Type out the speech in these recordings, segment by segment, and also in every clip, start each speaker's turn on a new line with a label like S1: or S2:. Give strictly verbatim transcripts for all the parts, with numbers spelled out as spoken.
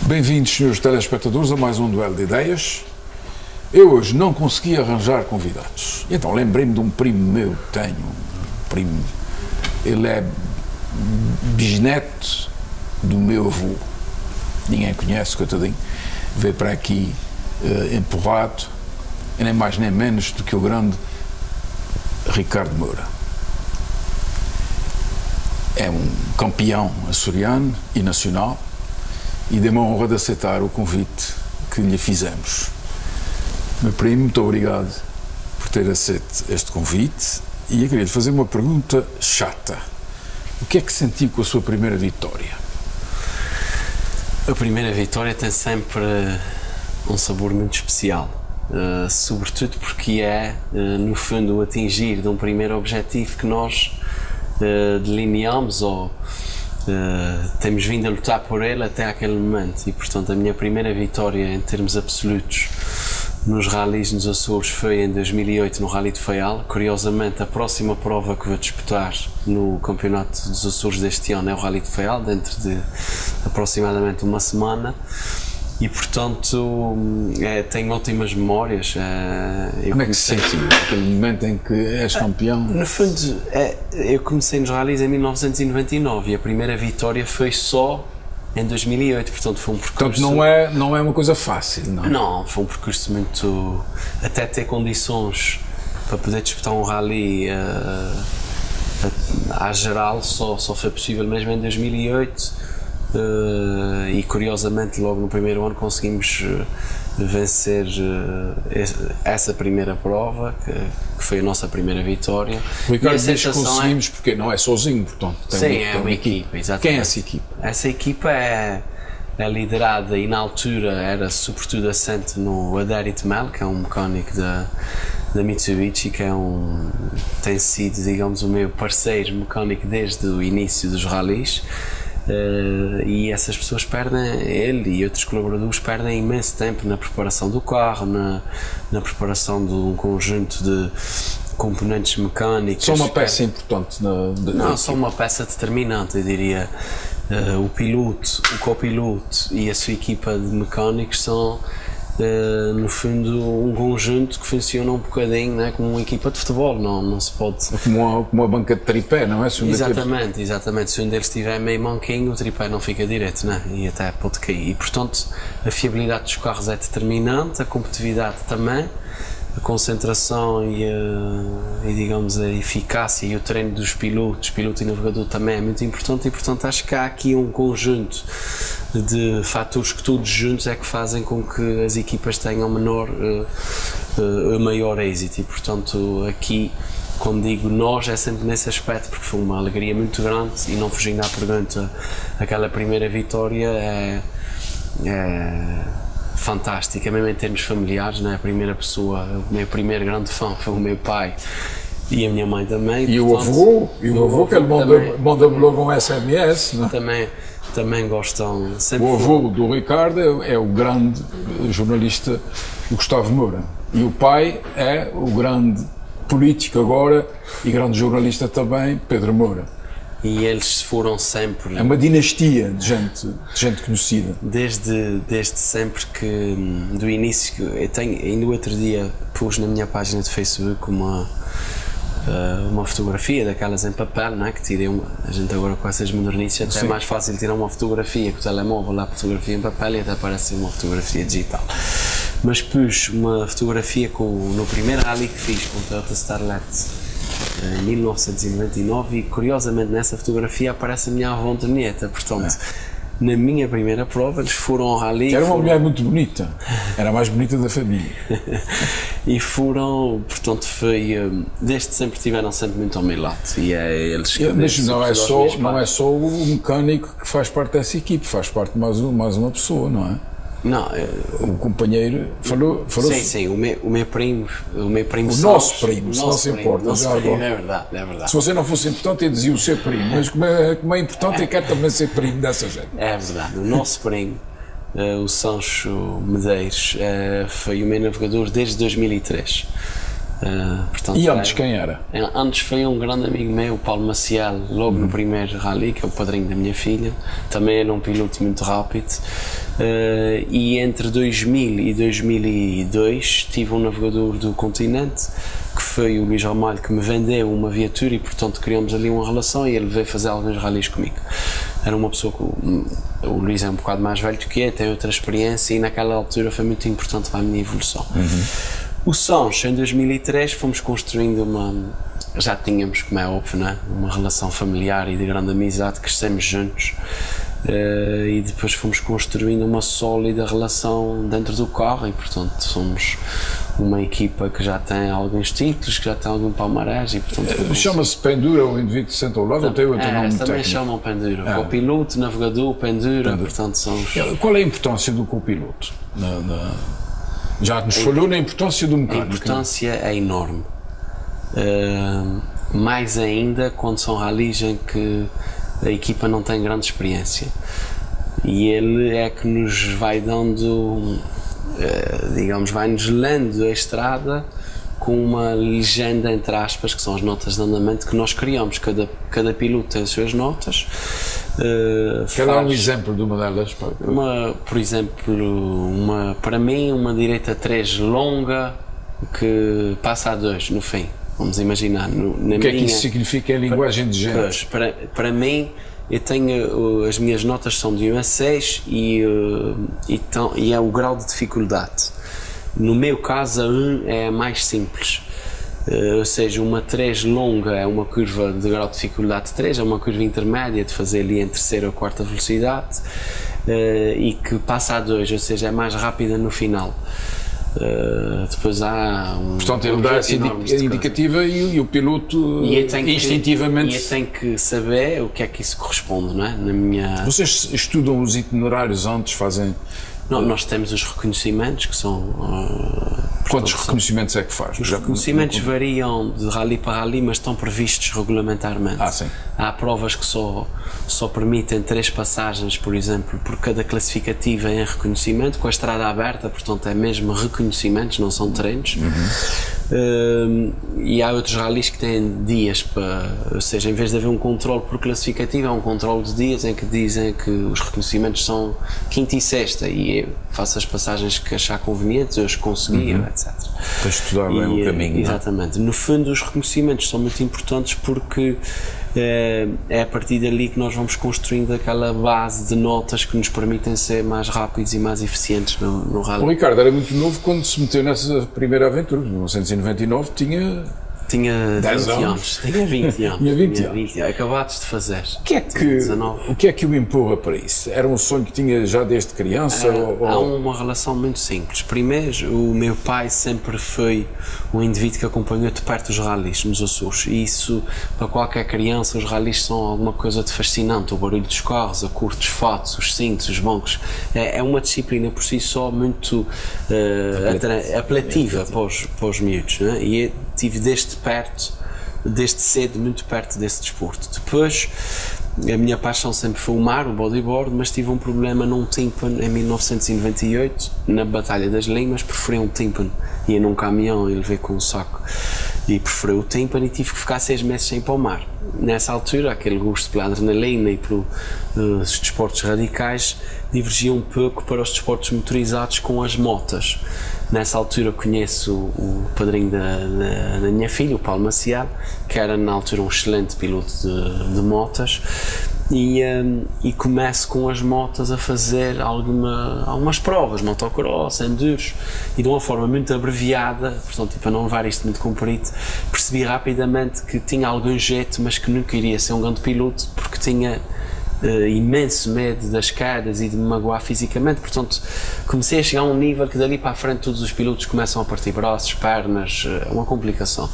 S1: Bem-vindos, senhores telespectadores, a mais um duelo de ideias. Eu hoje não consegui arranjar convidados. Então lembrei-me de um primo meu, tenho um primo, ele é bisneto do meu avô. Ninguém conhece, coitadinho. Veio para aqui uh, empurrado, e nem mais nem menos do que o grande Ricardo Moura. É um campeão açoriano e nacional e deu-me a honra de aceitar o convite que lhe fizemos. Meu primo, muito obrigado por ter aceito este convite e eu queria lhe fazer uma pergunta chata. O que é que sentiu com a sua primeira vitória?
S2: A primeira vitória tem sempre um sabor muito especial, uh, sobretudo porque é, uh, no fundo, o atingir de um primeiro objetivo que nós uh, delineamos ou uh, temos vindo a lutar por ele até aquele momento. E, portanto, a minha primeira vitória em termos absolutos nos ralis nos Açores foi em dois mil e oito no Rally de Faial. Curiosamente, a próxima prova que vou disputar no Campeonato dos Açores deste ano é o Rally de Faial, dentro de aproximadamente uma semana. E, portanto, é, tenho ótimas memórias. É,
S1: Como é que se sentiu naquele momento em que és campeão?
S2: No fundo, é, eu comecei nos ralis em mil novecentos e noventa e nove e a primeira vitória foi só em dois mil e oito, portanto foi um percurso...
S1: Portanto não é, não é uma coisa fácil, não?
S2: Não, foi um percurso muito... Até ter condições para poder disputar um rally uh, à geral só, só foi possível mesmo em dois mil e oito uh, e curiosamente logo no primeiro ano conseguimos uh, vencer uh, essa primeira prova, que, que foi a nossa primeira vitória.
S1: O Ricardo diz que conseguimos é... porque não é sozinho, portanto tem
S2: Sim,
S1: uma,
S2: é uma, uma equipa, equipa, exatamente.
S1: Quem é essa equipa?
S2: Essa equipa é, é liderada e na altura era sobretudo assente no Adérit Mel, que é um mecânico da, da Mitsubishi, que é um, tem sido, digamos, o meu parceiro mecânico desde o início dos ralis. Uh, e essas pessoas perdem, ele e outros colaboradores perdem imenso tempo na preparação do carro, na, na preparação de um conjunto de componentes mecânicos.
S1: São uma peça é, importante na, de,
S2: não, são uma peça determinante, eu diria. Uh, o piloto, o copiloto e a sua equipa de mecânicos são Uh, no fundo um conjunto que funciona um bocadinho, né, como uma equipa de futebol, não, não se pode...
S1: Como uma, como uma banca de tripé, não é? Se um
S2: exatamente,
S1: daqueles...
S2: exatamente, se um deles estiver meio manquinho o tripé não fica direito, né? E até pode cair, e portanto a fiabilidade dos carros é determinante, a competitividade também, a concentração e, a, e digamos a eficácia e o treino dos pilotos, piloto e navegador também é muito importante e portanto acho que há aqui um conjunto de fatores que todos juntos é que fazem com que as equipas tenham menor, uh, uh, maior êxito e portanto aqui quando digo nós é sempre nesse aspecto porque foi uma alegria muito grande e não fugindo à pergunta, aquela primeira vitória é, é fantástica, mesmo em termos familiares, né? A primeira pessoa, o meu primeiro grande fã foi o meu pai e a minha mãe também.
S1: E portanto, o avô, e o avô que ele manda, manda logo um S M S, não?
S2: Também, também gostam. Sempre
S1: o avô do Ricardo é, é o grande jornalista Gustavo Moura e o pai é o grande político agora e grande jornalista também, Pedro Moura.
S2: E eles foram sempre...
S1: É uma dinastia de gente, de gente conhecida.
S2: Desde, desde sempre que, do início, eu tenho, ainda o outro dia pus na minha página de Facebook uma, uma fotografia daquelas em papel, não é? Que tirei uma, a gente agora com essas modernices até é mais fácil tirar uma fotografia com o telemóvel lá, fotografia em papel e até parece uma fotografia digital. Mas pus uma fotografia com, no primeiro rally que fiz com o Toyota Starlet em mil novecentos e noventa e nove e curiosamente nessa fotografia aparece a minha avó Antonieta, portanto é. Na minha primeira prova eles foram ao rally.
S1: Era uma
S2: foram...
S1: mulher muito bonita, era a mais bonita da família.
S2: E foram, portanto foi, desde sempre tiveram sempre muito ao meu lado e é eles que...
S1: Mas não é, só, não é só o mecânico que faz parte dessa equipe, faz parte de mais, mais uma pessoa, não é?
S2: Não,
S1: o companheiro falou, falou
S2: sim, sim, o meu, o meu primo, o meu primo
S1: o
S2: Santos,
S1: nosso primo, o se
S2: nosso
S1: não se importa,
S2: primo,
S1: já
S2: primo,
S1: agora.
S2: É verdade, é verdade.
S1: Se você não fosse importante, eu dizia o seu primo, mas como é, como é importante, eu quero também ser primo dessa gente.
S2: É verdade, o nosso primo, uh, o Sancho Medeiros, uh, foi o meu navegador desde dois mil e três. Uh, portanto,
S1: e antes
S2: é,
S1: quem era?
S2: Antes foi um grande amigo meu, o Paulo Maciel, logo hum. no primeiro rally, que é o padrinho da minha filha. Também era um piloto muito rápido. Uh, e entre dois mil e dois mil e dois tive um navegador do continente, que foi o Luís Ramalho, que me vendeu uma viatura, e portanto criamos ali uma relação, e ele veio fazer alguns rallies comigo. Era uma pessoa que o, o Luís é um bocado mais velho do que eu, tem outra experiência, e naquela altura foi muito importante para a minha evolução. Uhum. O Sons, em dois mil e três, fomos construindo uma... Já tínhamos, como é óbvio, não é? Uma relação familiar e de grande amizade, crescemos juntos. Uh, e depois fomos construindo uma sólida relação dentro do carro, e portanto somos uma equipa que já tem alguns títulos, que já tem algum palmarés, e portanto...
S1: Uh, chama-se Pendura, o indivíduo que senta ao lado, ou tem outro
S2: é,
S1: nome
S2: também
S1: técnico?
S2: Chamam Pendura, ah. Copiloto, navegador, Pendura, Pendura, portanto são os...
S1: Qual é a importância do copiloto? Na, na... Já nos falou na importância do mecânico.
S2: A importância é enorme, uh, mais ainda quando são rallies em que a equipa não tem grande experiência, e ele é que nos vai dando, digamos, vai-nos lendo a estrada com uma legenda, entre aspas, que são as notas de andamento que nós criamos. Cada, cada piloto tem as suas notas. Uh,
S1: Quer dar um exemplo de uma delas?
S2: Uma, por exemplo, uma, para mim, uma direita três longa que passa a dois no fim. Vamos imaginar. No, na
S1: o que
S2: minha,
S1: é que isso significa em linguagem de gente?
S2: Para, para mim, eu tenho, as minhas notas são de um a seis, e, e, tão, e é o grau de dificuldade. No meu caso, a um é a mais simples. Uh, ou seja, uma três longa é uma curva de grau de dificuldade três, é uma curva intermédia de fazer ali em terceira ou quarta velocidade, uh, e que passa a dois, ou seja, é mais rápida no final. Uh, depois há um...
S1: Portanto, ele dá essa indicativa, e, e o piloto
S2: e
S1: instintivamente...
S2: Que, e eu tenho que saber o que é que isso corresponde, não é? Na minha...
S1: Vocês estudam os itinerários antes, fazem...
S2: Não, nós temos os reconhecimentos, que são... Uh,
S1: Quantos
S2: portanto,
S1: reconhecimentos são... é que faz?
S2: Os reconhecimentos não... variam de rally para rally, mas estão previstos regulamentarmente.
S1: Ah, sim.
S2: Há provas que só, só permitem três passagens, por exemplo, por cada classificativa em reconhecimento, com a estrada aberta, portanto é mesmo reconhecimentos, não são treinos. Uhum. Uh, e há outros rallies que têm dias para, ou seja, em vez de haver um controle por classificativa, há um controle de dias em que dizem que os reconhecimentos são quinta e sexta, e eu faço as passagens que achar convenientes, eu as conseguia, uhum. etcétera.
S1: Para estudar bem o caminho.
S2: Exatamente. Não? No fundo, os reconhecimentos são muito importantes porque é, é a partir dali que nós vamos construindo aquela base de notas que nos permitem ser mais rápidos e mais eficientes no, no rally.
S1: O Ricardo era muito novo quando se meteu nessa primeira aventura. Em mil novecentos e noventa e nove tinha...
S2: Tinha vinte anos. Tinha vinte anos.
S1: Tinha vinte
S2: tinha
S1: anos.
S2: vinte, acabados de fazer.
S1: O que, é que, o que é que o empurra para isso? Era um sonho que tinha já desde criança?
S2: É,
S1: ou...
S2: Há uma relação muito simples. Primeiro, o meu pai sempre foi um indivíduo que acompanhou de perto os rallies nos Açores. E isso, para qualquer criança, os rallies são alguma coisa de fascinante. O barulho dos carros, a cor dos fatos, os cintos, os bancos. É, é uma disciplina por si só muito uh, apelativa para os, para os miúdos. Não é? E eu tive desde perto, desde cedo, muito perto desse desporto. Depois, a minha paixão sempre foi o mar, o bodyboard, mas tive um problema num tímpano em mil novecentos e noventa e oito, na Batalha das Limas, perfurei um tímpano, ia num caminhão e levei com um saco, e perfurei o tímpano e tive que ficar seis meses sem ir para o mar. Nessa altura, aquele gosto pela adrenalina e pelos uh, desportos radicais divergia um pouco para os desportos motorizados com as motas. Nessa altura conheço o, o padrinho da, da, da minha filha, o Paulo Maciel, que era na altura um excelente piloto de, de motas, e, um, e começo com as motas a fazer alguma, algumas provas, motocross, enduros, e de uma forma muito abreviada, portanto, para não levar isto muito comprido, percebi rapidamente que tinha algum jeito, mas que nunca iria ser um grande piloto, porque tinha Uh, imenso medo das quedas e de me magoar fisicamente, portanto comecei a chegar a um nível que dali para a frente todos os pilotos começam a partir braços, pernas, é uh, uma complicação.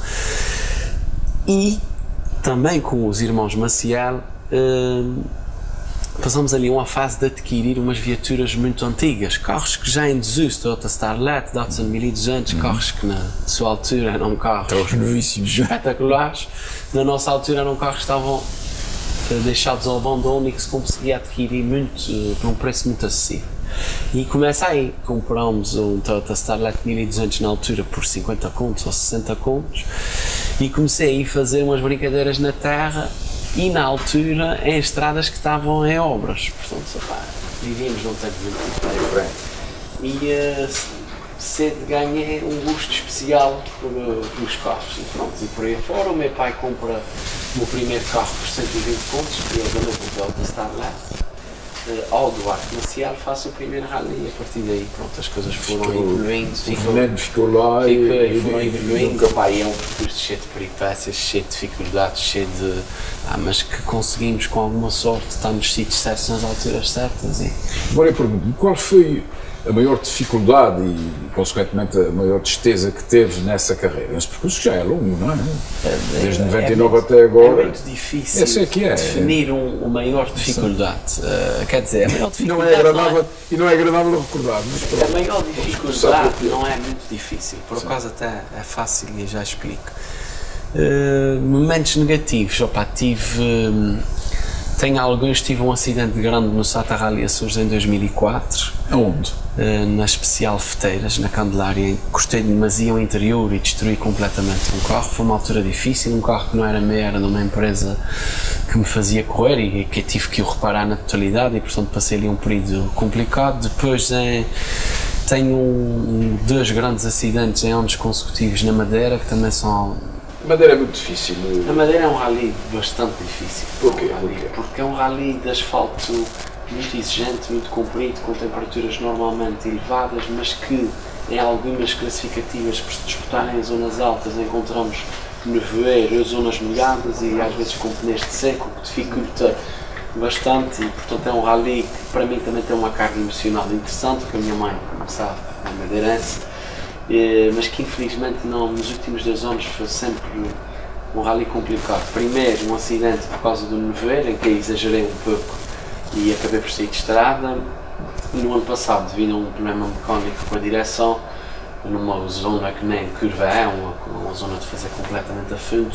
S2: E também com os irmãos Maciel uh, passamos ali uma fase de adquirir umas viaturas muito antigas, carros que já em desuso, Toyota Starlet, Datsun mil e duzentos, uhum. carros que na sua altura eram carros espetaculares, na nossa altura eram carros que estavam deixados ao abandono e que se conseguia adquirir muito, por um preço muito acessível. E começa aí, compramos um Toyota Starlet mil e duzentos na altura por cinquenta contos ou sessenta contos e comecei a fazer umas brincadeiras na terra e na altura em estradas que estavam em obras, portanto, opa, vivíamos num tempo muito diferente. E uh, cedo ganhei um gosto especial por, uh, pelos carros e pronto, e por aí fora o meu pai compra o meu primeiro carro por cento e vinte contos, que eu também com o Toyota Starlet. Uh, ao do arte marcial faço o primeiro rally e a partir daí pronto, as coisas foram ficou, evoluindo, ficou,
S1: ficou lá
S2: ficou,
S1: e,
S2: e foram
S1: e,
S2: evoluindo, e, pá, é um percurso cheio de peripécias, cheio de dificuldades, cheio de... Ah, mas que conseguimos com alguma sorte estar nos sítios certos nas alturas certas. E...
S1: Agora eu pergunto, qual foi a maior dificuldade e, consequentemente, a maior tristeza que teve nessa carreira? Esse percurso já é longo, não é? Desde noventa e nove
S2: é
S1: até agora.
S2: É muito difícil
S1: é que é.
S2: definir um, uma maior dificuldade. Uh, quer dizer, a maior dificuldade.
S1: Não é agradável, não é, e não é agradável recordar. Mas pronto,
S2: a maior dificuldade não é muito difícil, por acaso até é fácil e já explico. Uh, momentos negativos, opa, tive. Um, Tenho alguns, tive um acidente grande no Sata Rally Açores em dois mil e quatro.
S1: Aonde?
S2: Uh, na Especial Feteiras, na Candelária. Encostei demasiado ao interior e destruí completamente um carro. Foi uma altura difícil, um carro que não era meu, era de uma empresa que me fazia correr e que eu tive que o reparar na totalidade e, portanto, passei ali um período complicado. Depois em, tenho um, dois grandes acidentes em anos consecutivos na Madeira, que também são...
S1: A Madeira é muito difícil.
S2: A Madeira é um rally bastante difícil.
S1: Porquê?
S2: Um rally, porque é um rally de asfalto muito exigente, muito comprido, com temperaturas normalmente elevadas, mas que em algumas classificativas, por se disputarem em zonas altas, encontramos nevoeiro, zonas molhadas e às vezes com pneus de seco, o que dificulta bastante e, portanto, é um rally que para mim também tem uma carga emocional interessante, porque a minha mãe, como sabe, é madeirense. Mas que infelizmente não, nos últimos dois anos foi sempre um rally complicado. Primeiro um acidente por causa do nevoeiro, em que exagerei um pouco e acabei por sair de estrada. E no ano passado, devido a um problema mecânico com a direção, numa zona que nem curva é, uma, uma zona de fazer completamente a fundo,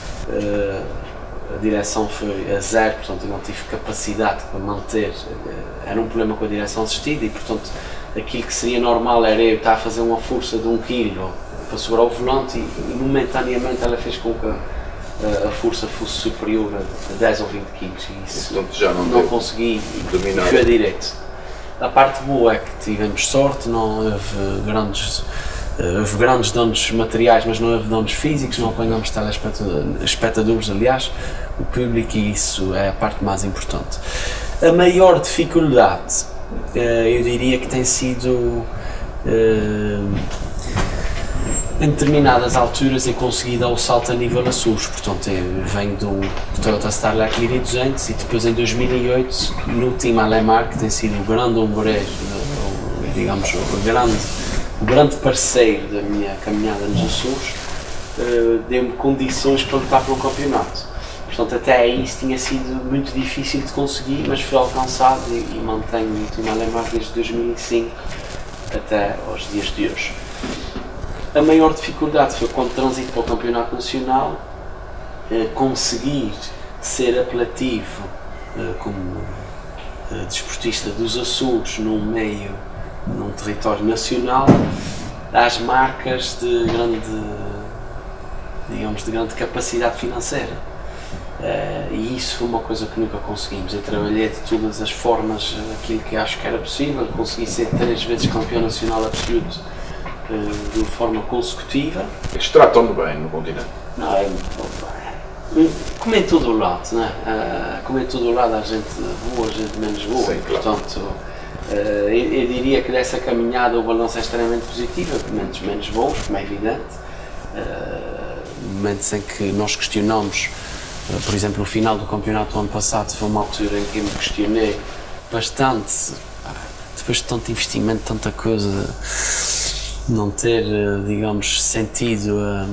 S2: a direção foi a zero, portanto eu não tive capacidade para manter, era um problema com a direção assistida e, portanto, aquilo que seria normal era eu estar a fazer uma força de um quilo para segurar o volante e, e momentaneamente ela fez com que a, a força fosse superior a dez ou vinte quilos e isso
S1: então, já não,
S2: não consegui dominar. E foi a direito. A parte boa é que tivemos sorte, não houve grandes, houve grandes danos materiais, mas não houve danos físicos, não apanhamos telespectadores, aliás, o público, e isso é a parte mais importante. A maior dificuldade, eu diria que tem sido, em determinadas alturas, eu consegui dar o salto a nível Açores, portanto eu venho do Toyota Starlet mil e duzentos e depois em dois mil e oito, no time Alemar, que tem sido o grande ombreiro, digamos, o grande, o grande parceiro da minha caminhada nos Açores, deu-me condições para lutar pelo campeonato. Portanto, até aí isso tinha sido muito difícil de conseguir, mas foi alcançado e, e mantenho o time Alemar desde dois mil e cinco até aos dias de hoje. A maior dificuldade foi quando transito para o Campeonato Nacional, eh, conseguir ser apelativo eh, como eh, desportista dos Açores num meio, num território nacional, às marcas de grande, digamos, de grande capacidade financeira. Uh, e isso foi uma coisa que nunca conseguimos. Eu trabalhei de todas as formas aquilo que acho que era possível, consegui ser três vezes campeão nacional absoluto uh, de forma consecutiva.
S1: Eles tratam-no bem no continente?
S2: Não, é, como em todo o lado, não é? Uh, como em todo o lado há gente boa, gente menos boa.
S1: Sim, claro.
S2: Portanto, uh, eu, eu diria que dessa caminhada o balanço é extremamente positivo, momentos menos bons, como é evidente, uh, momentos em que nós questionamos. Por exemplo, no final do campeonato do ano passado foi uma altura em que eu me questionei bastante, depois de tanto investimento, tanta coisa, não ter, digamos, sentido a,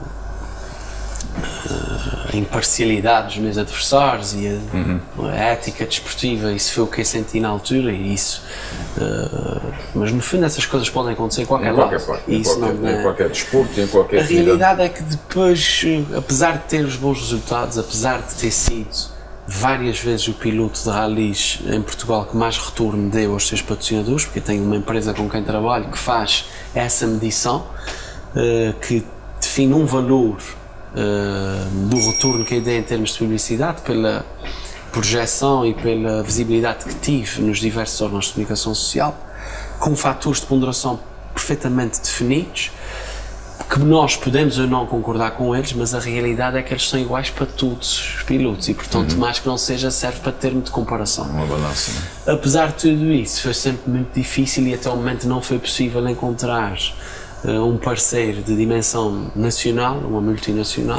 S2: a imparcialidade dos meus adversários e a, uhum. a ética desportiva. Isso foi o que eu senti na altura e isso, uh, mas no fundo essas coisas podem acontecer em qualquer,
S1: em qualquer
S2: lado.
S1: parte, em
S2: isso
S1: qualquer,
S2: não é...
S1: em qualquer desporto, em qualquer
S2: A
S1: atividade.
S2: realidade é que depois, apesar de ter os bons resultados, apesar de ter sido várias vezes o piloto de rallies em Portugal que mais retorno deu aos seus patrocinadores, porque tenho uma empresa com quem trabalho que faz essa medição, uh, que define um valor uh, do retorno que eu dei em termos de publicidade, pela projeção e pela visibilidade que tive nos diversos órgãos de comunicação social, com fatores de ponderação perfeitamente definidos, que nós podemos ou não concordar com eles, mas a realidade é que eles são iguais para todos os pilotos e, portanto, uhum. mais que não seja, serve para termo de comparação.
S1: Uma balança, não é?
S2: Apesar de tudo isso, foi sempre muito difícil e até o momento não foi possível encontrar uh, um parceiro de dimensão nacional, uma multinacional,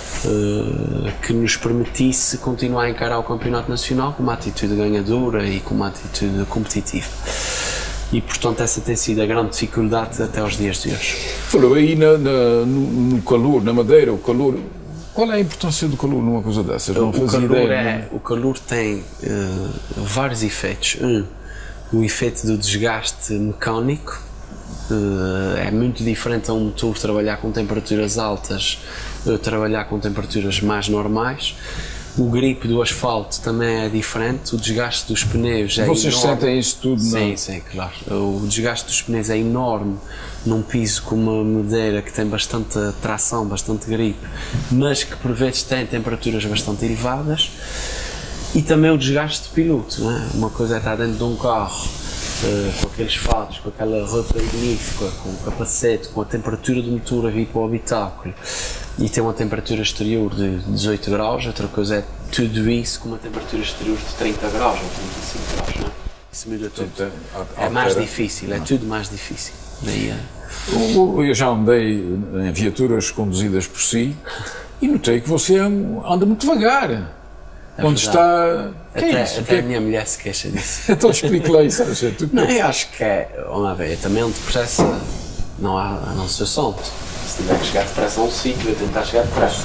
S2: uh, que nos permitisse continuar a encarar o campeonato nacional com uma atitude ganhadora e com uma atitude competitiva. E, portanto, essa tem sido a grande dificuldade até aos dias de hoje.
S1: Falou aí na, na, no calor, na Madeira, o calor. Qual é a importância do calor numa coisa dessas? Não
S2: o,
S1: fazia
S2: calor
S1: ideia,
S2: é,
S1: não?
S2: o calor tem uh, vários efeitos. Um, o efeito do desgaste mecânico. Uh, é muito diferente a um motor trabalhar com temperaturas altas, uh, trabalhar com temperaturas mais normais. O grip do asfalto também é diferente, o desgaste dos pneus é
S1: Vocês
S2: enorme.
S1: sentem isso tudo, não?
S2: Sim, sim, claro. O desgaste dos pneus é enorme num piso com uma Madeira que tem bastante tração, bastante grip, mas que por vezes tem temperaturas bastante elevadas. E também o desgaste do piloto, não é? Uma coisa é estar dentro de um carro uh, com aqueles fatos, com aquela roupa magnífica, com o capacete, com a temperatura do motor a vir para o habitáculo e tem uma temperatura exterior de dezoito graus, outra coisa é tudo isso com uma temperatura exterior de trinta graus ou trinta e cinco graus, não é? Isso muda tudo.
S1: Então,
S2: é mais difícil, é tudo mais difícil. Daí é...
S1: Eu já andei em viaturas conduzidas por si e notei que você anda muito devagar. É quando
S2: verdade.
S1: Está... Que
S2: Até,
S1: é isso?
S2: até
S1: Que é...
S2: a minha mulher se queixa disso.
S1: Então explique lá isso. Tu...
S2: Não, eu acho que é, vamos ver, também onde depressa não há a não ser solto. Se tiver que chegar depressa a um sítio, eu tentar chegar depressa.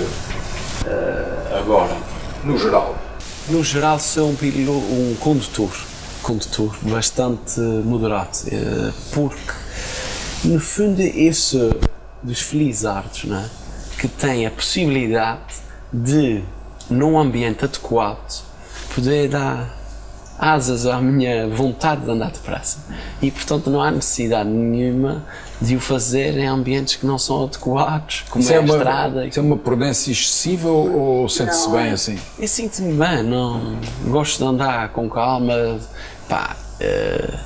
S2: Uh, agora,
S1: no geral?
S2: No geral sou um, piloto, um condutor, condutor bastante moderado, uh, porque no fundo esse dos felizardos, não é? Que tem a possibilidade de, num ambiente adequado, poder dar asas à minha vontade de andar depressa. E, portanto, não há necessidade nenhuma de o fazer em ambientes que não são adequados, como é a estrada.
S1: Isso é uma prudência excessiva ou, ou sente-se bem assim?
S2: Eu sinto-me bem, não gosto de andar com calma, pá, uh,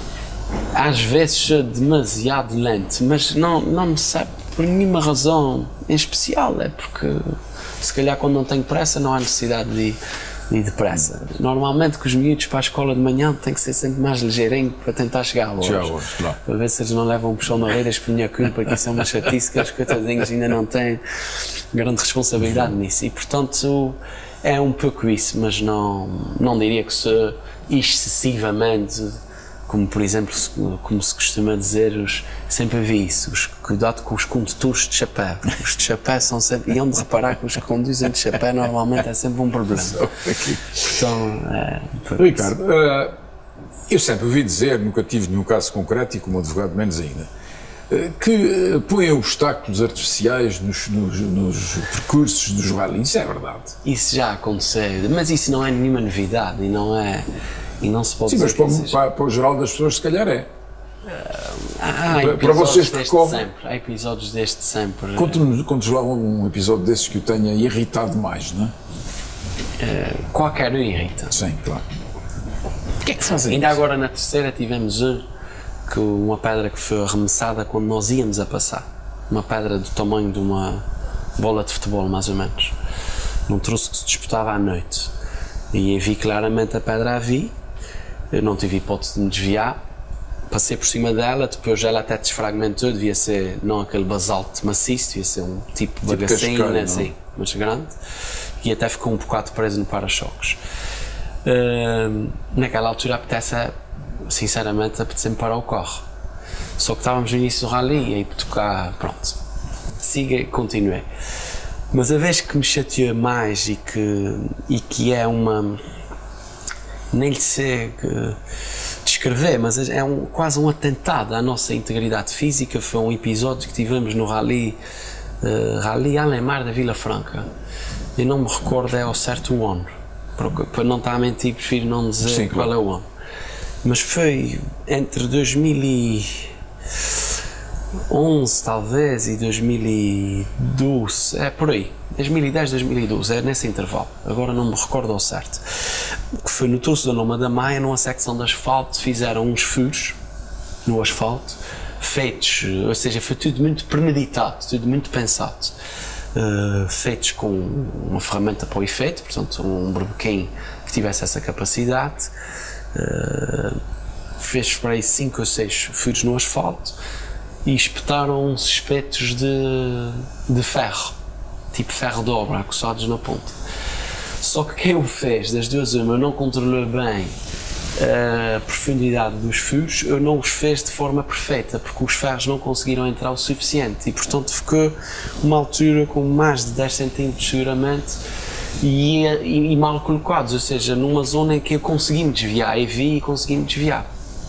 S2: às vezes demasiado lento, mas não, não me sabe por nenhuma razão em especial, é porque se calhar quando não tenho pressa não há necessidade de ir, de ir depressa. Normalmente com os miúdos para a escola de manhã tem que ser sempre mais ligeirinho para tentar chegar hoje.
S1: Já hoje, claro.
S2: Para ver se eles não levam um puxão de orelhas por minha culpa, que isso é uma chatice que os coitadinhos ainda não têm grande responsabilidade nisso. E portanto é um pouco isso, mas não, não diria que se excessivamente, como por exemplo, como se costuma dizer, os, sempre vi isso, os, cuidado com os condutores de chapéu. Os de chapéu são sempre, e onde reparar que os que conduzem de chapéu normalmente é sempre um problema. Então, é,
S1: Ricardo, uh, eu sempre ouvi dizer, nunca tive nenhum caso concreto e como advogado menos ainda, uh, que uh, põem obstáculos artificiais nos, nos, nos percursos dos rallies, isso é verdade.
S2: Isso já aconteceu, mas isso não é nenhuma novidade e não é... E não se pode
S1: Sim, mas para,
S2: seja...
S1: para, para o geral das pessoas se calhar é.
S2: Há
S1: para, para vocês
S2: desde
S1: correm...
S2: sempre, há episódios desde sempre.
S1: Conte-nos conte lá um episódio desses que o tenha irritado mais, não é?
S2: Uh, qualquer um irrita.
S1: Sim, claro. O que é que fazem
S2: Ainda
S1: isso?
S2: agora na terceira tivemos um, que uma pedra que foi arremessada quando nós íamos a passar. Uma pedra do tamanho de uma bola de futebol, mais ou menos. Num troço que se disputava à noite. E eu vi claramente a pedra a vir. Eu não tive hipótese de me desviar, passei por cima dela, depois ela até desfragmentou, devia ser não aquele basalto maciço, devia ser um tipo de bagacina, assim, mas grande, e até ficou um bocado preso no para-choques. Uh, naquela altura apetece, sinceramente, apetece-me parar o carro. Só que estávamos no início do rally, e aí tocar, pronto, siga e continuei. Mas a vez que me chateou mais e que, e que é uma... nem lhe sei descrever, mas é um, quase um atentado à nossa integridade física. Foi um episódio que tivemos no Rally, uh, Rally Alemar da Vila Franca. Eu não me recordo é ao certo o ano, para, para não estar a mentir, prefiro não dizer Sim, qual claro. é o ano. Mas foi entre dois mil e onze talvez e dois mil e doze, é por aí, dois mil e dez, dois mil e doze, é nesse intervalo, agora não me recordo ao certo, que foi no troço da Loma da Maia, numa secção de asfalto, fizeram uns furos no asfalto, feitos, ou seja, foi tudo muito premeditado, tudo muito pensado, uh, feitos com uma ferramenta para o efeito, portanto um berbequim que tivesse essa capacidade, uh, fez para aí cinco ou seis furos no asfalto e espetaram uns espetos de, de ferro, tipo ferro de obra, acossados na ponta. Só que quem o fez, das duas uma, não controlou bem a profundidade dos furos, ou não os fez de forma perfeita, porque os ferros não conseguiram entrar o suficiente e, portanto, ficou uma altura com mais de dez centímetros seguramente e, e, e mal colocados, ou seja, numa zona em que eu consegui me desviar, e vi e consegui me desviar.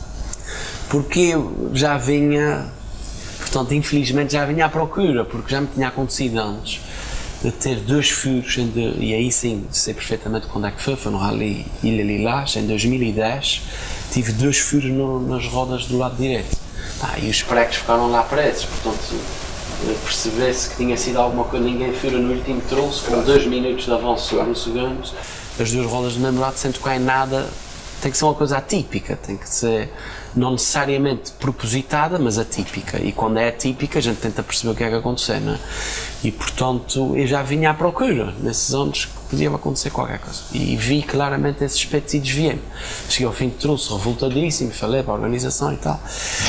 S2: Porque eu já vinha, portanto, infelizmente já vinha à procura, porque já me tinha acontecido antes de ter dois furos, e aí sim sei perfeitamente quando é que foi, foi no Rally Ilha Lilás, em dois mil e dez, tive dois furos no, nas rodas do lado direito. Ah, e os pregos ficaram lá presos, portanto, percebesse que tinha sido alguma coisa, ninguém fura no último troço, com dois minutos de avanço sobre o segundo, as duas rodas do mesmo lado, sem tocar em nada, tem que ser uma coisa atípica, tem que ser não necessariamente propositada, mas atípica, e quando é atípica a gente tenta perceber o que é que aconteceu, não é? E portanto eu já vinha à procura nesses anos que podia acontecer qualquer coisa e vi claramente esses aspectos e desviei-me. Cheguei ao fim de troço revoltadíssimo, falei para a organização e tal,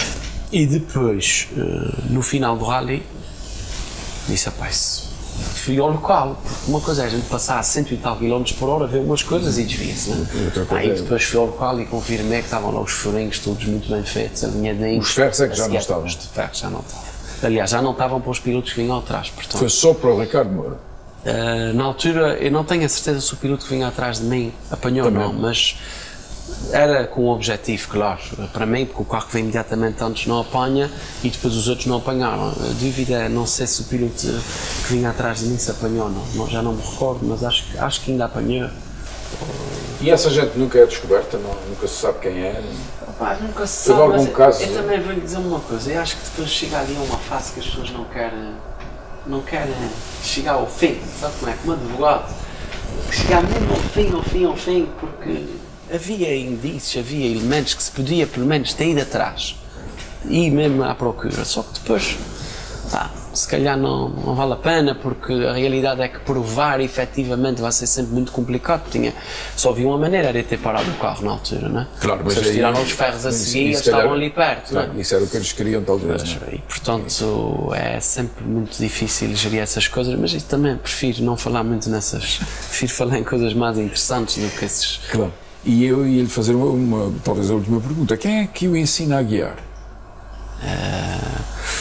S2: e depois no final do rally disse, rapaz, fui ao local, porque uma coisa é a gente passar a cento e tal quilómetros por hora, ver umas coisas e desvia-se, né? Aí depois fui ao local e confirmei que estavam lá os furinhos todos muito bem feitos, alinhadinhos.
S1: Os ferros é que já não estavam?
S2: Os ferros já não estavam. Aliás, já não estavam para os pilotos que vinham atrás, portanto.
S1: Foi só para o Ricardo Moura?
S2: Uh, na altura, eu não tenho a certeza se o piloto que vinha atrás de mim apanhou ou não, mas era com o objetivo, claro, para mim, porque o carro que vem imediatamente antes não apanha e depois os outros não apanharam. A dúvida é, não sei se o piloto que vinha atrás de mim se apanhou ou não, já não me recordo, mas acho, acho que ainda apanhou.
S1: E essa gente nunca é descoberta, não, nunca se sabe quem é?
S2: Rapaz, nunca se sabe,
S1: algum
S2: mas
S1: caso,
S2: eu, eu também vou lhe dizer uma coisa, eu acho que depois chega ali a uma fase que as pessoas não querem, não querem chegar ao fim, sabe como é? Como advogado, chegar mesmo ao fim, ao fim, ao fim, porque havia indícios, havia elementos que se podia pelo menos ter ido atrás e mesmo à procura, só que depois, pá, se calhar não, não vale a pena, porque a realidade é que provar efetivamente vai ser sempre muito complicado, porque tinha, só havia uma maneira, era ter parado o carro na altura, não é? Claro, mas eles tiraram os ferros a seguir e eles estavam ali perto,
S1: claro,
S2: não é?
S1: Isso era o que eles queriam, talvez.
S2: Mas, e, portanto, é sempre muito difícil gerir essas coisas, mas eu também prefiro não falar muito nessas, prefiro falar em coisas mais interessantes do que esses.
S1: Claro. E eu ia-lhe fazer uma, uma, talvez a última pergunta, quem é que o ensina a guiar?
S2: Uh...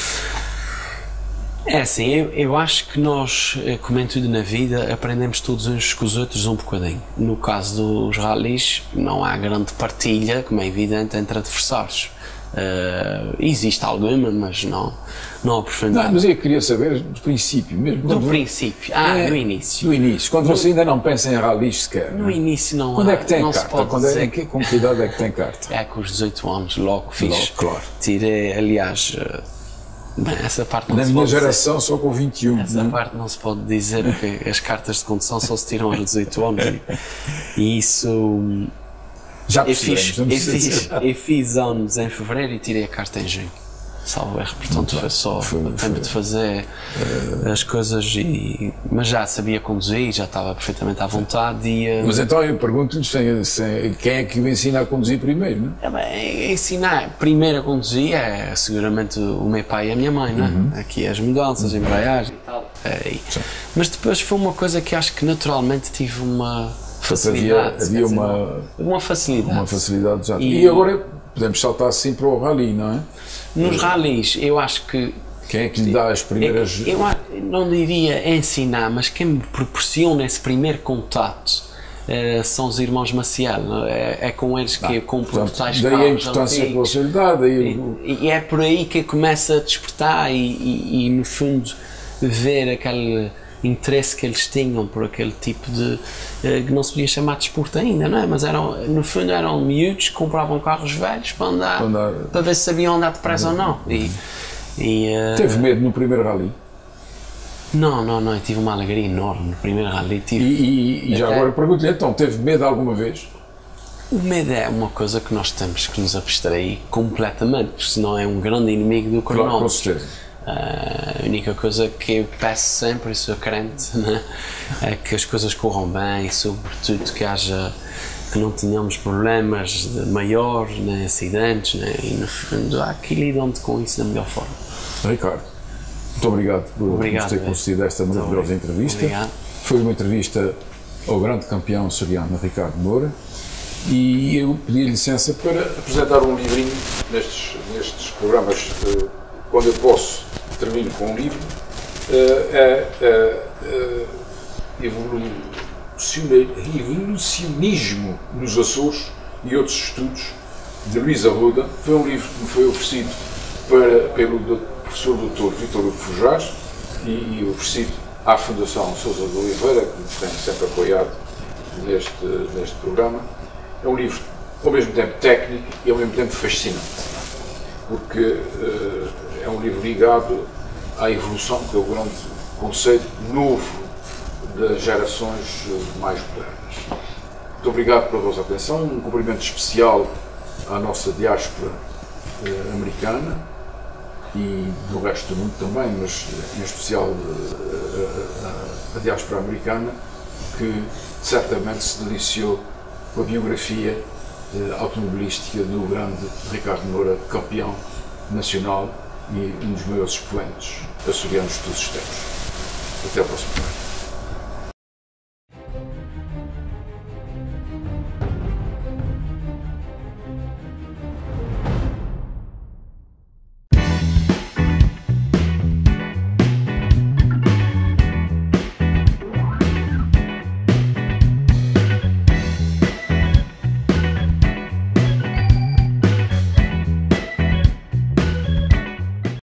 S2: É assim, eu, eu acho que nós, como em tudo na vida, aprendemos todos uns com os outros um bocadinho. No caso dos rallies, não há grande partilha, como é evidente, entre adversários. Uh, existe alguma, mas não, não a profundidade.
S1: Não, mas eu queria saber do princípio mesmo.
S2: Do princípio, ah, é, no início.
S1: Do início, quando no, você ainda não pensa em rallies sequer.
S2: No início não há.
S1: Quando é que tem
S2: não
S1: carta? Quando é, que, com que idade é que tem carta?
S2: É com os dezoito anos, logo fiz.
S1: Logo, claro.
S2: Tirei, aliás... Bem, essa parte não
S1: Na
S2: se
S1: minha
S2: pode
S1: geração
S2: dizer.
S1: Só com vinte e um.
S2: Essa
S1: não?
S2: parte não se pode dizer, porque as cartas de condução só se tiram aos dezoito anos e, e isso...
S1: Já
S2: eu fiz, eu,
S1: fiz,
S2: eu fiz anos em fevereiro e tirei a carta em junho. Salvo erro, portanto foi só foi, o tempo de fazer uh, as coisas, e, mas já sabia conduzir, já estava perfeitamente à vontade. E, uh,
S1: mas então eu pergunto-lhe quem é que o ensina a conduzir primeiro, não é?
S2: É bem, ensinar primeiro a conduzir é seguramente o meu pai e a minha mãe, não é? Uhum. Aqui as mudanças, a embreagem e tal. É, e, mas depois foi uma coisa que acho que naturalmente tive uma facilidade.
S1: Havia, havia uma,
S2: dizer, uma facilidade.
S1: Uma facilidade já. E, e agora podemos saltar assim para o rally, não é?
S2: Nos rallies, eu acho que...
S1: Quem é que lhe dá as primeiras...
S2: Eu, eu não diria ensinar, mas quem me proporciona esse primeiro contato uh, são os irmãos Maciel. É, é com eles que ah, eu compro tais carros.
S1: Daí a importância que você lhe dá. Daí
S2: e, e é por aí que começa a despertar e, e, e, no fundo, ver aquele, interesse que eles tinham por aquele tipo de, que não se podia chamar de desporto ainda, não é? Mas eram, no fundo eram miúdos que compravam carros velhos para andar, andar. para ver se sabiam andar depressa ou não. E, e, uh...
S1: Teve medo no primeiro rally?
S2: Não, não, não, eu tive uma alegria enorme no primeiro rally. Tive,
S1: e e, e já até... agora pergunto-lhe então, teve medo alguma vez?
S2: O medo é uma coisa que nós temos que nos abstrair completamente, porque senão é um grande inimigo do cronómetro.
S1: Claro, com certeza.
S2: Uh, a única coisa que eu peço sempre, e sou crente, né, é que as coisas corram bem e sobretudo que haja, que não tenhamos problemas maiores, nem acidentes, né, e no fundo há que lidam com isso da melhor forma.
S1: Ricardo, muito obrigado por obrigado, nos ter concedido esta maravilhosa entrevista.
S2: Obrigado.
S1: Foi uma entrevista ao grande campeão açoriano Ricardo Moura. E eu pedi licença para apresentar um livrinho nestes, nestes programas, uh, quando eu posso, termino com um livro, uh, uh, uh, Evolucionismo nos Açores e Outros Estudos, de Luís Arruda. Foi um livro que me foi oferecido para, pelo professor doutor Vítor Hugo Forjás e, e oferecido à Fundação Sousa de Oliveira, que me tem sempre apoiado neste, neste programa. É um livro ao mesmo tempo técnico e ao mesmo tempo fascinante, porque uh, é um livro ligado à evolução, que é o grande conceito novo das gerações mais modernas. Muito obrigado pela vossa atenção, um cumprimento especial à nossa diáspora uh, americana e do resto do mundo também, mas em especial uh, a, a diáspora americana, que certamente se deliciou com a biografia eh, automobilística do grande Ricardo Moura, campeão nacional e um dos maiores expoentes açorianos de todos os tempos. Até a próxima.